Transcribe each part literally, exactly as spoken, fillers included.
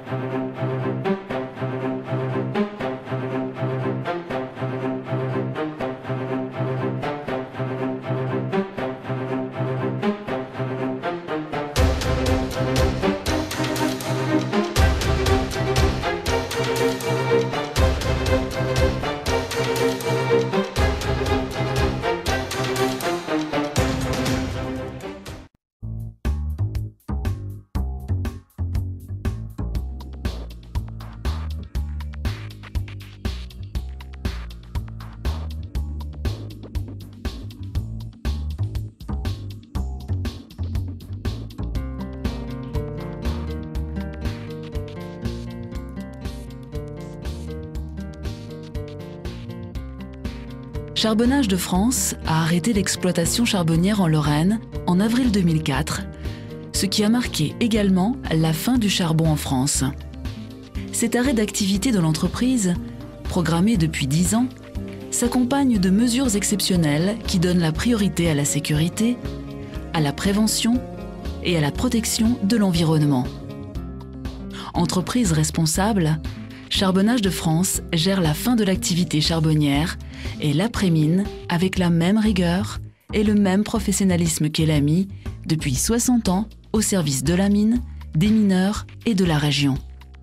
Charbonnages de France a arrêté l'exploitation charbonnière en Lorraine en avril deux mille quatre, ce qui a marqué également la fin du charbon en France. Cet arrêt d'activité de l'entreprise, programmé depuis dix ans, s'accompagne de mesures exceptionnelles qui donnent la priorité à la sécurité, à la prévention et à la protection de l'environnement. Entreprise responsable, Charbonnages de France gère la fin de l'activité charbonnière et l'après-mine avec la même rigueur et le même professionnalisme qu'elle a mis depuis soixante ans au service de la mine, des mineurs et de la région.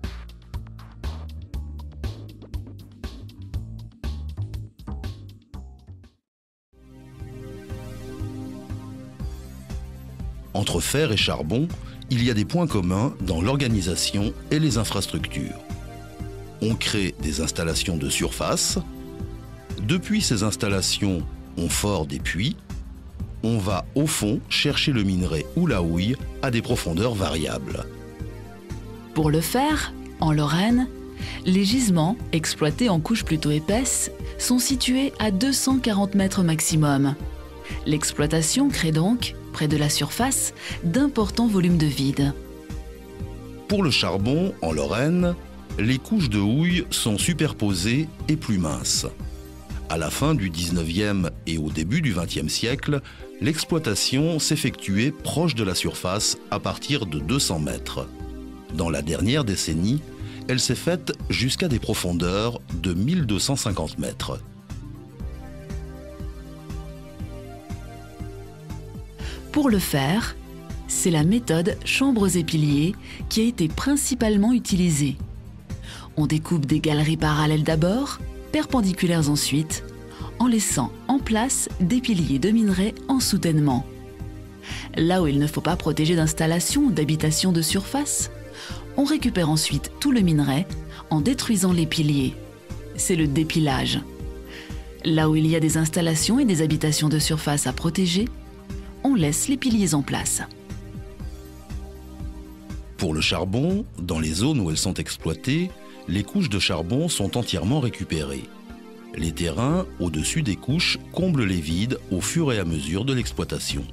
Entre fer et charbon, il y a des points communs dans l'organisation et les infrastructures. On crée des installations de surface. Depuis ces installations, on fore des puits. On va au fond chercher le minerai ou la houille à des profondeurs variables. Pour le fer, en Lorraine, les gisements, exploités en couches plutôt épaisses, sont situés à deux cent quarante mètres maximum. L'exploitation crée donc, près de la surface, d'importants volumes de vide. Pour le charbon, en Lorraine, les couches de houille sont superposées et plus minces. À la fin du dix-neuvième et au début du vingtième siècle, l'exploitation s'effectuait proche de la surface à partir de deux cents mètres. Dans la dernière décennie, elle s'est faite jusqu'à des profondeurs de mille deux cent cinquante mètres. Pour le fer, c'est la méthode chambres et piliers qui a été principalement utilisée. On découpe des galeries parallèles d'abord, perpendiculaires ensuite, en laissant en place des piliers de minerai en soutènement. Là où il ne faut pas protéger d'installation ou d'habitation de surface, on récupère ensuite tout le minerai en détruisant les piliers. C'est le dépilage. Là où il y a des installations et des habitations de surface à protéger, on laisse les piliers en place. Pour le charbon, dans les zones où elles sont exploitées, les couches de charbon sont entièrement récupérées. Les terrains au-dessus des couches comblent les vides au fur et à mesure de l'exploitation.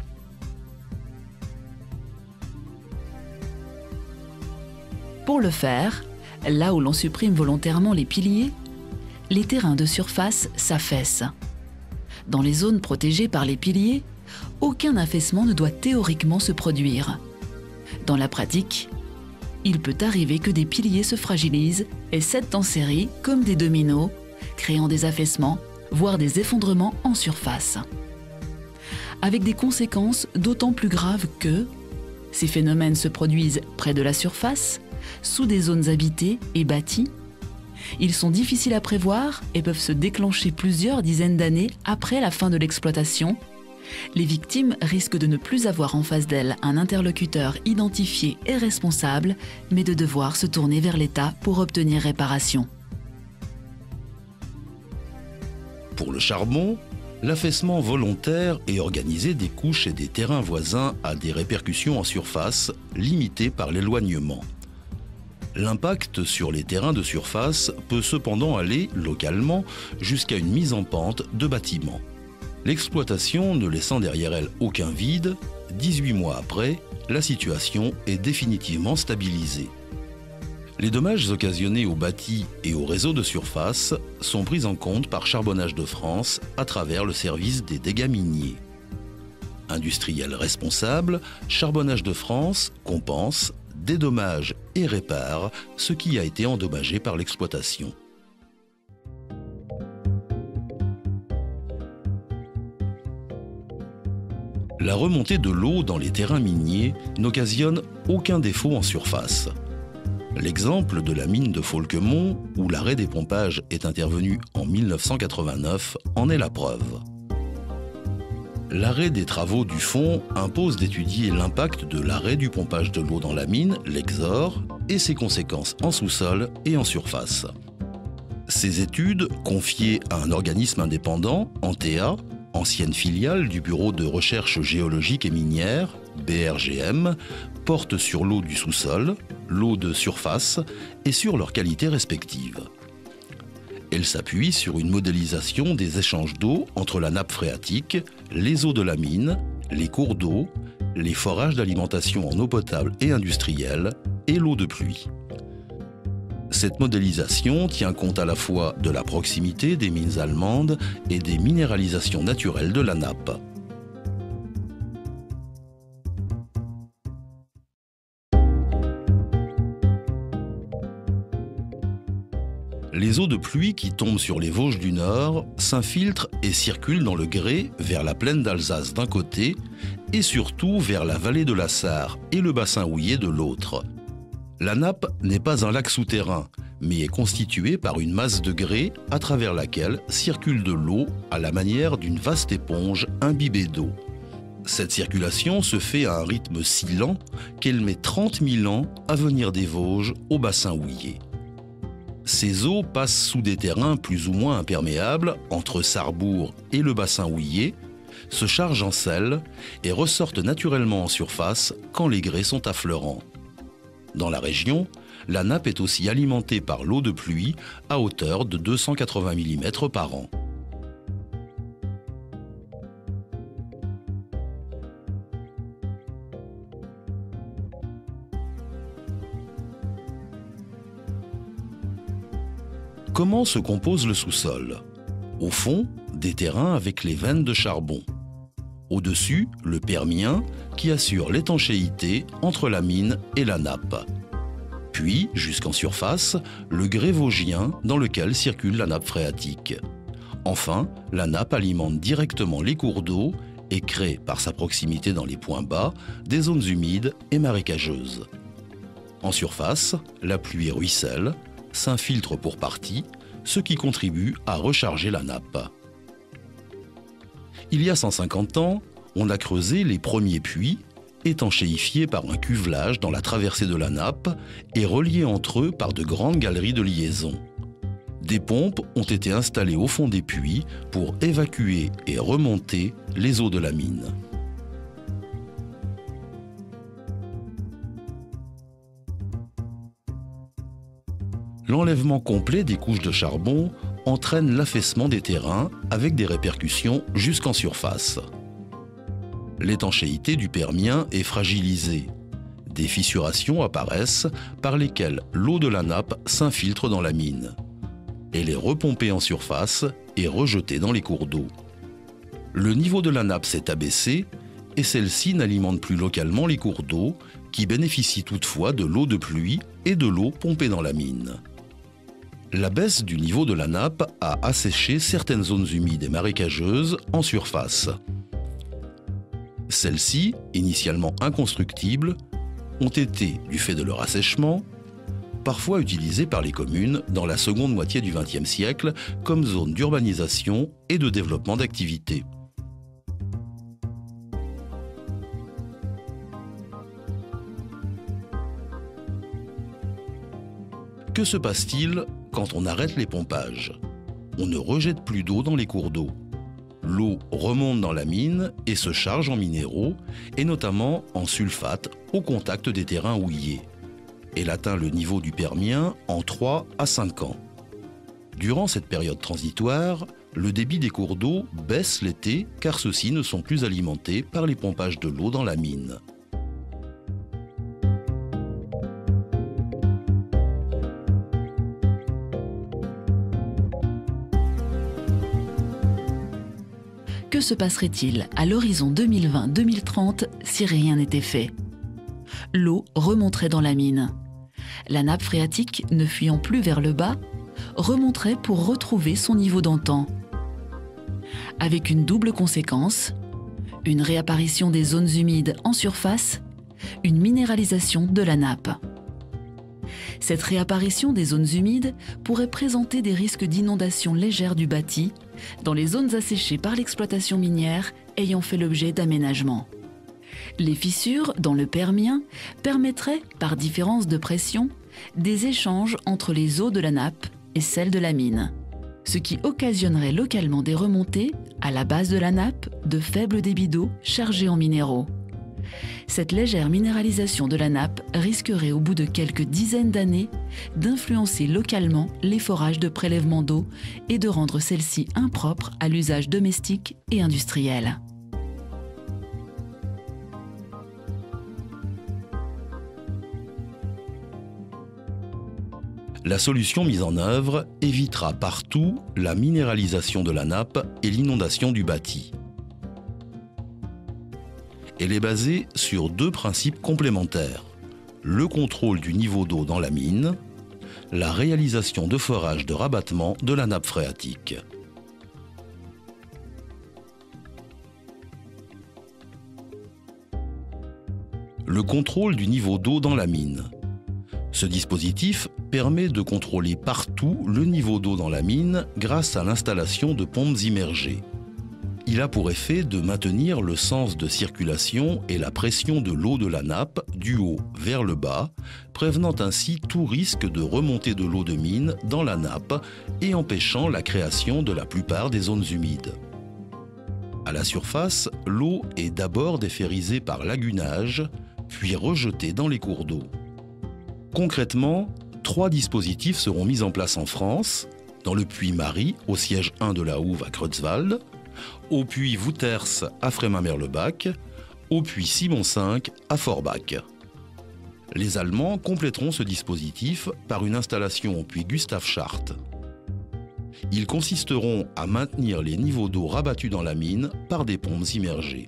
Pour le fer, là où l'on supprime volontairement les piliers, les terrains de surface s'affaissent. Dans les zones protégées par les piliers, aucun affaissement ne doit théoriquement se produire. Dans la pratique, il peut arriver que des piliers se fragilisent et cèdent en série comme des dominos, créant des affaissements, voire des effondrements en surface. Avec des conséquences d'autant plus graves que ces phénomènes se produisent près de la surface, sous des zones habitées et bâties. Ils sont difficiles à prévoir et peuvent se déclencher plusieurs dizaines d'années après la fin de l'exploitation. Les victimes risquent de ne plus avoir en face d'elles un interlocuteur identifié et responsable, mais de devoir se tourner vers l'État pour obtenir réparation. Pour le charbon, l'affaissement volontaire et organisé des couches et des terrains voisins a des répercussions en surface limitées par l'éloignement. L'impact sur les terrains de surface peut cependant aller, localement, jusqu'à une mise en pente de bâtiments. L'exploitation ne laissant derrière elle aucun vide, dix-huit mois après, la situation est définitivement stabilisée. Les dommages occasionnés aux bâtis et aux réseaux de surface sont pris en compte par Charbonnages de France à travers le service des dégâts miniers. Industriel responsable, Charbonnages de France compense, dédommage et répare ce qui a été endommagé par l'exploitation. La remontée de l'eau dans les terrains miniers n'occasionne aucun défaut en surface. L'exemple de la mine de Faulquemont, où l'arrêt des pompages est intervenu en mille neuf cent quatre-vingt-neuf, en est la preuve. L'arrêt des travaux du fond impose d'étudier l'impact de l'arrêt du pompage de l'eau dans la mine, l'exore, et ses conséquences en sous-sol et en surface. Ces études, confiées à un organisme indépendant, Antea, ancienne filiale du Bureau de recherche géologique et minière, B R G M, portent sur l'eau du sous-sol, l'eau de surface et sur leurs qualités respectives. Elle s'appuie sur une modélisation des échanges d'eau entre la nappe phréatique, les eaux de la mine, les cours d'eau, les forages d'alimentation en eau potable et industrielle et l'eau de pluie. Cette modélisation tient compte à la fois de la proximité des mines allemandes et des minéralisations naturelles de la nappe. Les eaux de pluie qui tombent sur les Vosges du Nord s'infiltrent et circulent dans le Grès vers la plaine d'Alsace d'un côté et surtout vers la vallée de la Sarre et le bassin houiller de l'autre. La nappe n'est pas un lac souterrain, mais est constituée par une masse de grès à travers laquelle circule de l'eau à la manière d'une vaste éponge imbibée d'eau. Cette circulation se fait à un rythme si lent qu'elle met trente mille ans à venir des Vosges au bassin houiller. Ces eaux passent sous des terrains plus ou moins imperméables entre Sarrebourg et le bassin houiller, se chargent en sel et ressortent naturellement en surface quand les grès sont affleurants. Dans la région, la nappe est aussi alimentée par l'eau de pluie à hauteur de deux cent quatre-vingts millimètres par an. Comment se compose le sous-sol? Au fond, des terrains avec les veines de charbon. Au-dessus, le permien qui assure l'étanchéité entre la mine et la nappe. Puis, jusqu'en surface, le grès vosgien dans lequel circule la nappe phréatique. Enfin, la nappe alimente directement les cours d'eau et crée, par sa proximité dans les points bas, des zones humides et marécageuses. En surface, la pluie ruisselle, s'infiltre pour partie, ce qui contribue à recharger la nappe. Il y a cent cinquante ans, on a creusé les premiers puits, étanchéifiés par un cuvelage dans la traversée de la nappe et reliés entre eux par de grandes galeries de liaison. Des pompes ont été installées au fond des puits pour évacuer et remonter les eaux de la mine. L'enlèvement complet des couches de charbon entraîne l'affaissement des terrains avec des répercussions jusqu'en surface. L'étanchéité du permien est fragilisée. Des fissurations apparaissent par lesquelles l'eau de la nappe s'infiltre dans la mine. Elle est repompée en surface et rejetée dans les cours d'eau. Le niveau de la nappe s'est abaissé et celle-ci n'alimente plus localement les cours d'eau qui bénéficient toutefois de l'eau de pluie et de l'eau pompée dans la mine. La baisse du niveau de la nappe a asséché certaines zones humides et marécageuses en surface. Celles-ci, initialement inconstructibles, ont été, du fait de leur assèchement, parfois utilisées par les communes dans la seconde moitié du vingtième siècle comme zone d'urbanisation et de développement d'activités. Que se passe-t-il quand on arrête les pompages? On ne rejette plus d'eau dans les cours d'eau. L'eau remonte dans la mine et se charge en minéraux, et notamment en sulfate au contact des terrains houillés. Elle atteint le niveau du permien en trois à cinq ans. Durant cette période transitoire, le débit des cours d'eau baisse l'été car ceux-ci ne sont plus alimentés par les pompages de l'eau dans la mine. Que se passerait-il à l'horizon deux mille vingt deux mille trente si rien n'était fait? l'eau remonterait dans la mine. La nappe phréatique, ne fuyant plus vers le bas, remonterait pour retrouver son niveau d'antan. Avec une double conséquence, une réapparition des zones humides en surface, une minéralisation de la nappe. Cette réapparition des zones humides pourrait présenter des risques d'inondation légère du bâti dans les zones asséchées par l'exploitation minière ayant fait l'objet d'aménagements. Les fissures dans le Permien permettraient, par différence de pression, des échanges entre les eaux de la nappe et celles de la mine, ce qui occasionnerait localement des remontées, à la base de la nappe, de faibles débits d'eau chargés en minéraux. Cette légère minéralisation de la nappe risquerait au bout de quelques dizaines d'années d'influencer localement les forages de prélèvement d'eau et de rendre celles-ci impropres à l'usage domestique et industriel. La solution mise en œuvre évitera partout la minéralisation de la nappe et l'inondation du bâti. Elle est basée sur deux principes complémentaires: le contrôle du niveau d'eau dans la mine, la réalisation de forages de rabattement de la nappe phréatique. Le contrôle du niveau d'eau dans la mine. Ce dispositif permet de contrôler partout le niveau d'eau dans la mine grâce à l'installation de pompes immergées. Il a pour effet de maintenir le sens de circulation et la pression de l'eau de la nappe du haut vers le bas, prévenant ainsi tout risque de remontée de l'eau de mine dans la nappe et empêchant la création de la plupart des zones humides. À la surface, l'eau est d'abord déferrisée par lagunage, puis rejetée dans les cours d'eau. Concrètement, trois dispositifs seront mis en place en France, dans le puits Marie, au siège un de la Houve à Creutzwald, au puits Wouters à Frémin-Merlebach, au puits Simon cinq à Forbach. Les Allemands compléteront ce dispositif par une installation au puits Gustav Schardt. Ils consisteront à maintenir les niveaux d'eau rabattus dans la mine par des pompes immergées.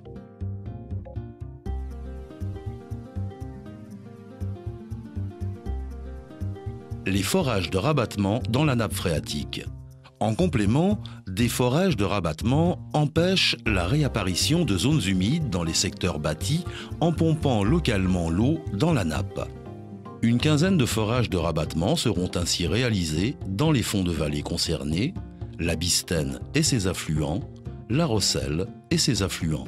Les forages de rabattement dans la nappe phréatique. En complément, des forages de rabattement empêchent la réapparition de zones humides dans les secteurs bâtis en pompant localement l'eau dans la nappe. Une quinzaine de forages de rabattement seront ainsi réalisés dans les fonds de vallée concernés, la Bistaine et ses affluents, la Rosselle et ses affluents.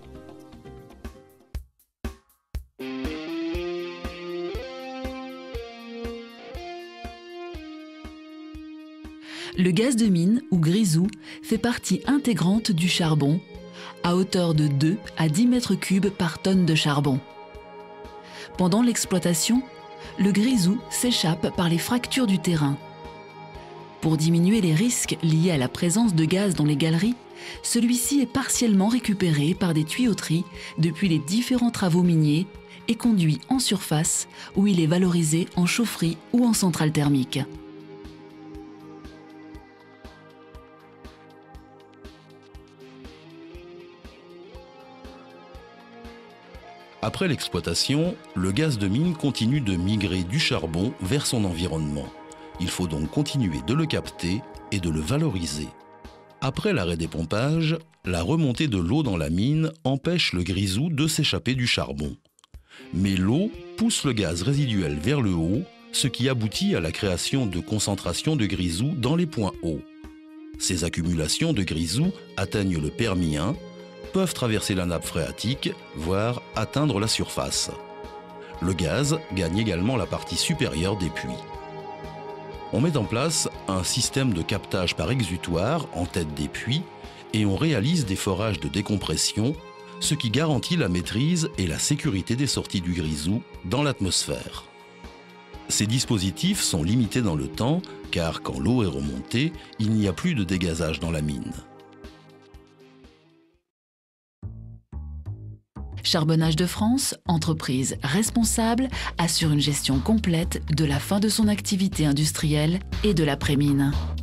Le gaz de mine, ou grisou, fait partie intégrante du charbon, à hauteur de deux à dix mètres cubes par tonne de charbon. Pendant l'exploitation, le grisou s'échappe par les fractures du terrain. Pour diminuer les risques liés à la présence de gaz dans les galeries, celui-ci est partiellement récupéré par des tuyauteries depuis les différents travaux miniers et conduit en surface où il est valorisé en chaufferie ou en centrale thermique. Après l'exploitation, le gaz de mine continue de migrer du charbon vers son environnement. Il faut donc continuer de le capter et de le valoriser. Après l'arrêt des pompages, la remontée de l'eau dans la mine empêche le grisou de s'échapper du charbon. Mais l'eau pousse le gaz résiduel vers le haut, ce qui aboutit à la création de concentrations de grisou dans les points hauts. Ces accumulations de grisou atteignent le Permien, peuvent traverser la nappe phréatique, voire atteindre la surface. Le gaz gagne également la partie supérieure des puits. On met en place un système de captage par exutoire en tête des puits et on réalise des forages de décompression, ce qui garantit la maîtrise et la sécurité des sorties du grisou dans l'atmosphère. Ces dispositifs sont limités dans le temps car quand l'eau est remontée, il n'y a plus de dégazage dans la mine. Charbonnages de France, entreprise responsable, assure une gestion complète de la fin de son activité industrielle et de l'après-mine.